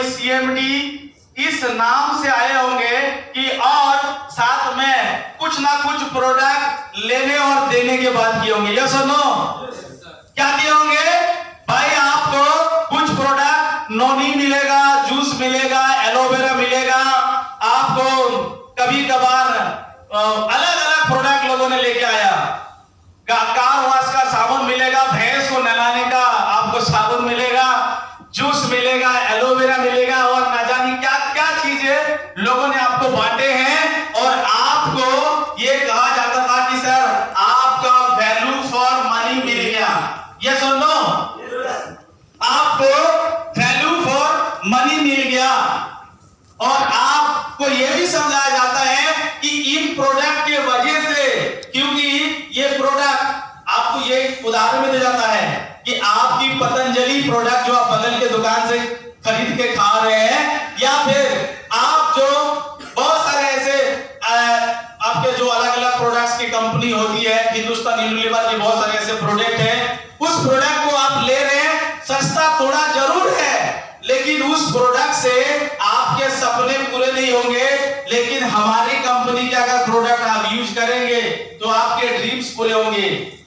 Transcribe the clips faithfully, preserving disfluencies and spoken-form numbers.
CMD इस नाम से आए होंगे कि और साथ में कुछ ना कुछ प्रोडक्ट लेने और देने के बाद किए होंगे। यस और नो? क्या किए होंगे भाई? आपको कुछ प्रोडक्ट नोनी मिलेगा, जूस मिलेगा, एलोवेरा मिलेगा, आपको कभी कभार अलग अलग प्रोडक्ट लोगों ने लेके आया, कार वाश का साबुन मिलेगा, भैंस को नहलाने का आपको साबुन मिलेगा, जूस मिलेगा, एलोवेरा मिलेगा और ना जाने क्या क्या चीजें लोगों ने आपको बांटे हैं। और आपको ये कहा जाता था कि सर आपका वैल्यू फॉर मनी मिल गया। यस और नो? आपको वैल्यू फॉर मनी मिल गया। और आपको यह भी समझाया जाता है कि इन प्रोडक्ट के वजह से, क्योंकि ये प्रोडक्ट आपको ये उदाहरण में दिया जाता है कि आपकी पतंजलि प्रोडक्ट जो आप बगल के दुकान से खरीद के खा रहे हैं, या फिर आप जो बहुत सारे ऐसे आपके जो अलग अलग प्रोडक्ट्स की कंपनी होती है, हिंदुस्तान यूनिलीवर की बहुत सारे ऐसे प्रोडक्ट हैं, उस प्रोडक्ट को आप ले रहे हैं, सस्ता थोड़ा जरूर है, लेकिन उस प्रोडक्ट से आपके सपने पूरे नहीं होंगे। लेकिन हमारी कंपनी के अगर प्रोडक्ट आप यूज करेंगे तो आपके ड्रीम्स पूरे होंगे।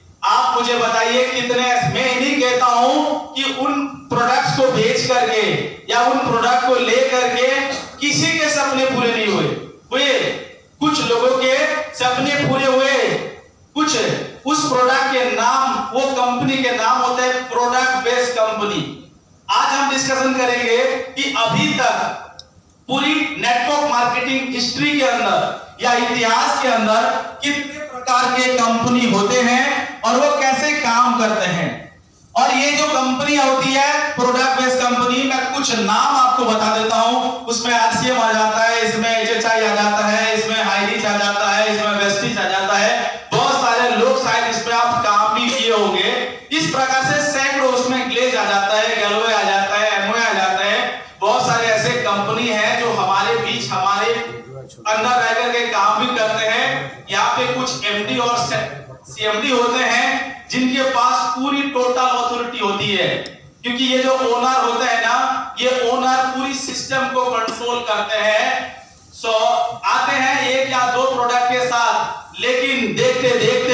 आप मुझे बताइए कितने, मैं नहीं कहता हूं कि उन प्रोडक्ट्स को बेच करके या उन प्रोडक्ट को ले करके किसी के सपने पूरे नहीं हुए हुए कुछ लोगों के सपने पूरे हुए। कुछ उस प्रोडक्ट के नाम, वो कंपनी के नाम होते हैं प्रोडक्ट बेस्ड कंपनी। आज हम डिस्कशन करेंगे कि अभी तक पूरी नेटवर्क मार्केटिंग हिस्ट्री के अंदर या इतिहास के अंदर कितने प्रकार के कंपनी होते हैं और वो कैसे काम करते हैं। और ये जो कंपनियां होती है प्रोडक्ट बेस्ड कंपनी, मैं कुछ नाम आपको बता देता हूं। उसमें आरसीएम आ जाता है, इसमें एचएचआई आ जाता है, इसमें हाइरिच आ जाता है, इसमें वेस्टिज आ जाता है। बहुत सारे लोग शायद इसमें आप काम भी किए होंगे। इस प्रकार से सैकड़ों, उसमें ग्लेज आ जाता है, गैलोवे आ जाता है, एमओए आ जाता है। बहुत सारे ऐसे कंपनी है जो हमारे बीच, हमारे अंदर रह करके काम भी करते हैं। यहाँ पे कुछ एमडी और सीएमडी होते हैं जिनके पास पूरी टोटल अथॉरिटी होती है, क्योंकि ये जो ओनर होते हैं ना, ये ओनर पूरी सिस्टम को कंट्रोल करते हैं। सो आते हैं एक या दो प्रोडक्ट के साथ, लेकिन देखते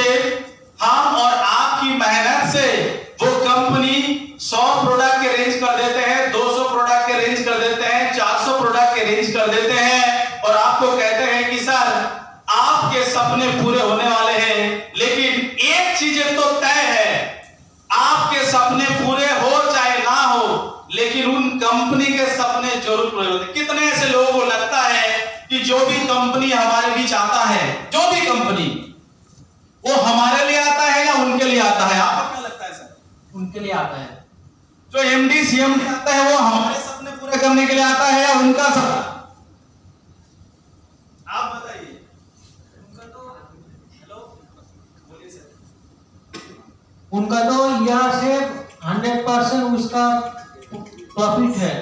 देखते हम और आपकी मेहनत से वो कंपनी सौ प्रोडक्ट के रेंज कर देते हैं, दो सौ प्रोडक्ट के रेंज कर देते हैं, चार सौ प्रोडक्ट के रेंज कर देते हैं और आपको कहते हैं कि सर आपके सपने पूरे होने वाले हैं। लेकिन एक चीज तो तय है, आपके सपने पूरे हो चाहे ना हो, लेकिन उन कंपनी के सपने जरूर पूरे होते। कितने ऐसे लोगों को लगता है कि जो भी कंपनी हमारे बीच आता है, जो भी कंपनी, वो हमारे लिए आता है या उनके लिए आता है? आपको क्या लगता है सर? उनके लिए आता है। जो एमडी सीएमडी आता है वो हमारे सपने पूरे करने के लिए आता है या उनका सपना? आप बताइए। उनका तो हेलो बोलिए सर। उनका तो यहाँ से हंड्रेड परसेंट उसका प्रॉफिट है।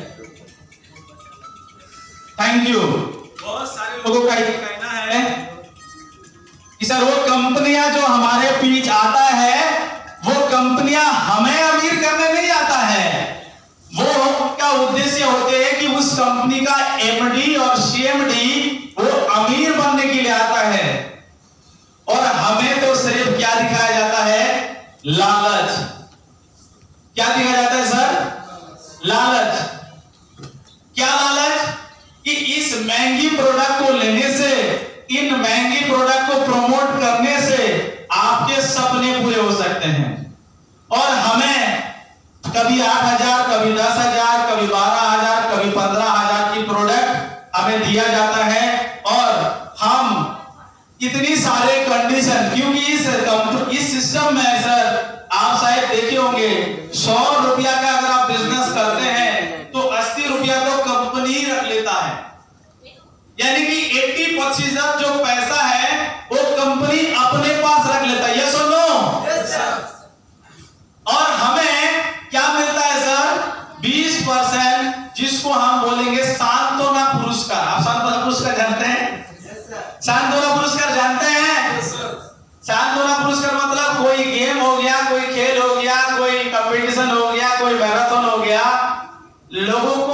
Thank you. बहुत सारे लोगों का ये कहना है कि सर वो कंपनियां जो हमारे बीच आता है, वो कंपनियां हमें अमीर करने नहीं आता है। वो का उद्देश्य होते हैं कि उस कंपनी का एमडी और सीएमडी वो अमीर बनने के लिए आता है, और हमें तो सिर्फ क्या दिखाया जाता है? लालच। क्या दिखाया जाता है सर? लालच। क्या लालच? कि इस महंगी प्रोडक्ट को लेने से, इन महंगी प्रोडक्ट को प्रमोट करने से आपके सपने पूरे हो सकते हैं। और हमें कभी आठ हजार, कभी दस हजार, कभी बारह हजार, कभी पंद्रह हजार की प्रोडक्ट हमें दिया जाता है, और हम इतनी सारे कंडीशन, क्योंकि इस इस सिस्टम में सर आप शायद देखे होंगे, सौ रुपया का अगर आप बिजनेस करते हैं तो अस्सी रुपया तो कंपनी रख लेता है। यानी कि अस्सी प्रतिशत जो पैसा है वो कंपनी अपने पास रख लेता है। यस और नो? Yes sir. और हमें क्या मिलता है सर? बीस परसेंट, जिसको हम बोलेंगे सांत्वना पुरस्कार। आप सांत्वना पुरस्कार जानते हैं? सांत्वना पुरस्कार जानते हैं? सांत्वना पुरस्कार मतलब कोई गेम हो गया, कोई खेल हो गया, कोई कंपटीशन हो गया, कोई मैराथन हो गया, लोगों को बुरा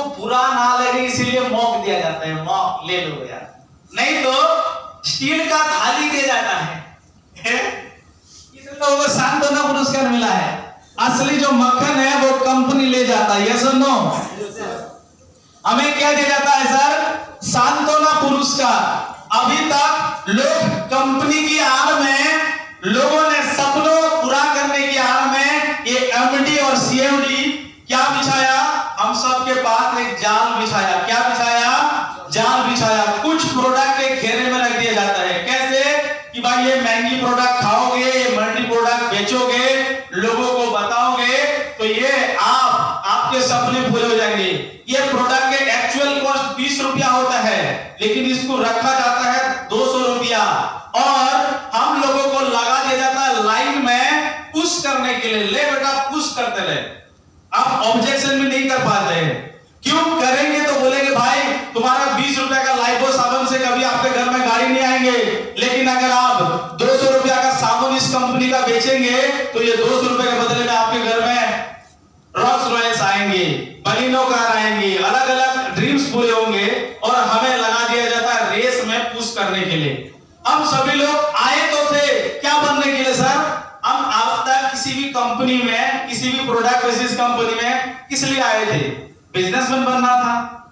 दवा ना लगे इसीलिए मौक दिया जाता है, मौक ले लो यार, नहीं तो स्टील का थाली दिया जाता है। इतने लोगों को सांत्वना पुरस्कार मिला है, असली जो मक्खन है वो कंपनी ले जाता है। यस और नो? हमें क्या दिया जाता है सर? सांत्वना पुरस्कार। अभी तक लोग कंपनी की आड़ में, लोगों ने सपनों पूरा करने की आड़ में ये एमडी और सीएमडी क्या बिछाया? हम सबके पास एक जाल बिछाया। क्या बिछाया? जाल बिछाया। कुछ प्रोडक्ट के घेरे में रख दिया जाता है। कैसे? कि भाई ये महंगी प्रोडक्ट खाओगे, ये मल्टी प्रोडक्ट बेचोगे, लोगों को बताओगे तो ये आप आपके सपने पूरे हो जाएंगे। ये प्रोडक्ट के एक्चुअल कॉस्ट बीस रुपया होता है, लेकिन इसको रखा जाता है दो सौ रुपया और हम लोगों को लगा दिया जाता है लाइन में पुश करने के लिए। ले बेटा पुश करते रहे। आप ऑब्जेक्शन भी नहीं कर पाते हैं। क्यों करेंगे? तो बोलेंगे भाई तुम्हारा बीस रुपया का लाइफो साबुन से कभी आपके घर में गाड़ी नहीं आएंगे, लेकिन अगर आप दो सौ रुपया का साबुन इस कंपनी का बेचेंगे तो ये दो सौ रुपए के बदले में आपके घर में रॉल्स रॉयस आएंगे, बलिनो कार आएंगे, अलग अलग ड्रीम्स पूरे होंगे और हमें लगा दिया जाता है रेस में पुश करने के लिए। हम सभी लोग आए तो थे क्या बनने के लिए सर? हम आज तक किसी भी कंपनी में, किसी भी प्रोडक्ट बेसिस कंपनी में किस लिए आए थे? बिजनेसमैन बनना था।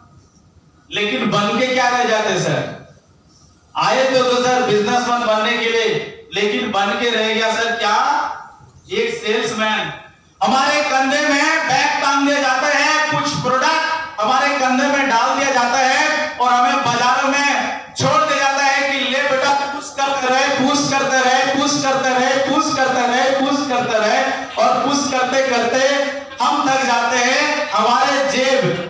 लेकिन बन के क्या रह जाते सर? आए तो, तो सर बिजनेसमैन बनने के लिए, लेकिन बन के रह गया सर क्या? एक सेल्समैन। हमारे कंधे में बैग टांग दिया जाता है, कुछ प्रोडक्ट हमारे कंधे में डाल दिया जाता है और हमें बाजारों में छोड़ दिया जाता है कि ले बेटा पुश करते रहे, पुश करते रहे, पुश करते रहे, पुश करते रहे, पुश करते रहे और पुश करते करते हम थक जाते हैं, हमारे जेब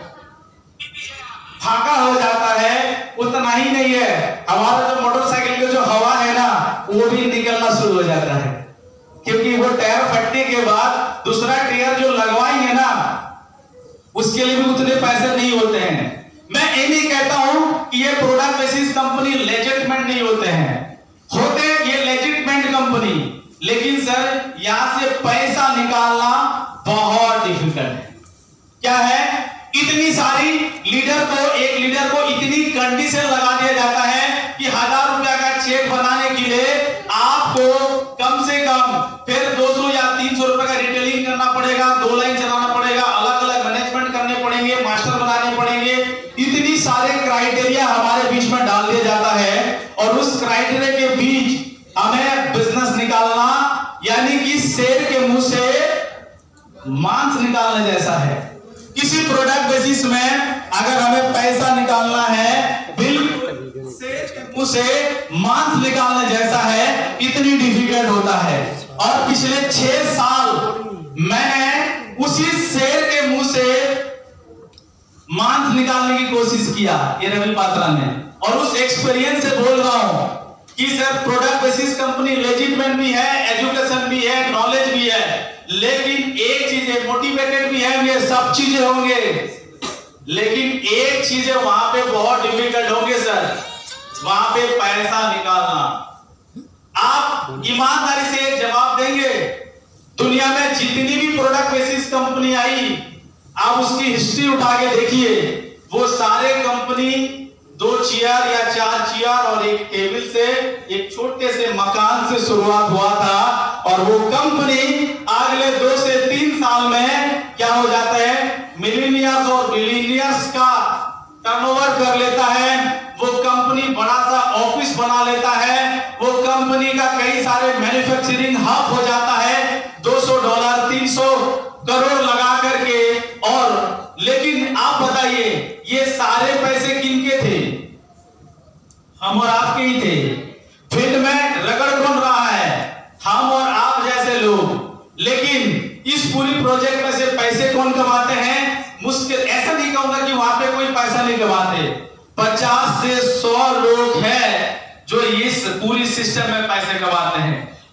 फाका हो जाता है। उतना ही नहीं है, हमारा जो मोटरसाइकिल की जो हवा है ना वो भी निकलना शुरू हो जाता है, क्योंकि वो टायर फटने के बाद दूसरा टायर जो लगवाएंगे ना उसके लिए भी उतने पैसे नहीं होते हैं। मैं ये नहीं कहता हूं कि ये प्रोडक्ट बेसिस कंपनी लेजिटमेंट नहीं होते हैं, होते ये लेजिटमेंट कंपनी, लेकिन सर यहां से पैसा निकालना बहुत डिफिकल्ट है। क्या है? इतनी सारी लीडर को, एक लीडर को इतनी कंडीशन लगा दिया जाता है कि हजार रुपया का चेक बनाने के लिए आपको कम से कम फिर दो सौ या तीन सौ रुपए का रिटेलिंग करना पड़ेगा, दो लाइन चलाना पड़ेगा, अलग अलग मैनेजमेंट करने पड़ेंगे, मास्टर बनाने पड़ेंगे। इतनी सारे क्राइटेरिया हमारे बीच में डाल दिया जाता है और उस क्राइटेरिया के बीच हमें बिजनेस निकालना यानी कि शेर के मुंह से मांस निकालने जैसा है। किसी प्रोडक्ट बेसिस में अगर हमें पैसा निकालना है, बिल्कुल शेर के मुंह से मांस निकालने जैसा है, इतनी डिफिकल्ट होता है। और पिछले छह साल मैंने उसी शेर के मुंह से मांस निकालने की कोशिश किया, ये रवि पात्रा ने, और उस एक्सपीरियंस से बोल रहा हूं कि sir product basis company legitimate भी है, एजुकेशन भी है, नॉलेज भी है, लेकिन एक चीज है, मोटिवेटेड भी है, ये सब चीजें होंगे, लेकिन एक चीज है वहां पे बहुत डिफिकल्ट होंगे सर, वहां पे पैसा निकालना। आप ईमानदारी से एक जवाब देंगे, दुनिया में जितनी भी प्रोडक्ट बेसिस कंपनी आई, आप उसकी हिस्ट्री उठा के देखिए, वो सारे कंपनी दो चेयर या चार चेयर और एक टेबल से, एक छोटे से मकान से शुरुआत हुआ था और वो कंपनी अगले दो से तीन साल में क्या हो जाता है, मिलीनियर्स और बिलियनियर्स का टर्नओवर कर लेता है। वो कंपनी बड़ा सा ऑफिस बना लेता है, वो कंपनी का कई सारे मैन्युफैक्चरिंग हब हो जाता है, दो सौ डॉलर तीन सौ करोड़ लगा करके। और लेकिन आप बताइए ये सारे पैसे किनके थे? हम और आपके ही थे। फील्ड में रगड़ कौन रहा है? हम और आप जैसे लोग। लेकिन इस पूरी प्रोजेक्ट में से पैसे कौन कमाते हैं? मुश्किल, ऐसा नहीं कहूंगा कि वहां पे कोई पैसा नहीं कमाते, पचास से सौ लोग हैं जो इस पूरी सिस्टम में पैसे कमाते हैं।